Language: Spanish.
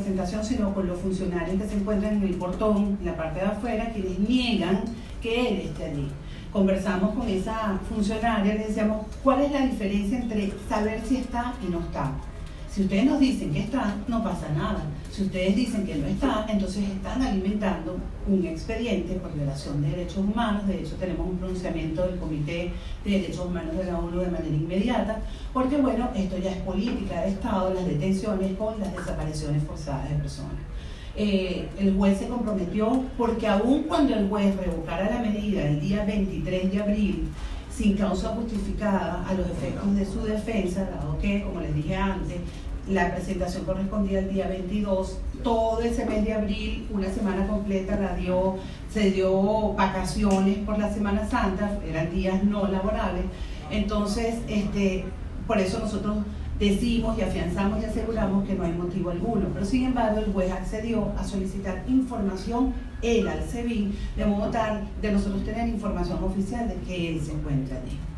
presentación, sino con los funcionarios que se encuentran en el portón, en la parte de afuera, quienes niegan que él esté allí. Conversamos con esa funcionaria, le decíamos, ¿cuál es la diferencia entre saber si está y no está? Si ustedes nos dicen que está, no pasa nada. Si ustedes dicen que no está, entonces están alimentando un expediente por violación de derechos humanos. De hecho, tenemos un pronunciamiento del Comité de Derechos Humanos de la ONU de manera inmediata, porque bueno, esto ya es política de Estado, las detenciones con las desapariciones forzadas de personas. El juez se comprometió, porque aun cuando el juez revocara la medida el día 23 de abril, sin causa justificada a los efectos de su defensa, dado que, como les dije antes, la presentación correspondía el día 22, todo ese mes de abril, una semana completa se dio vacaciones por la Semana Santa, eran días no laborables. Entonces, por eso nosotros decimos y afianzamos y aseguramos que no hay motivo alguno, pero sin embargo el juez accedió a solicitar información él al SEBIN, de modo tal de nosotros tener información oficial de que él se encuentra allí.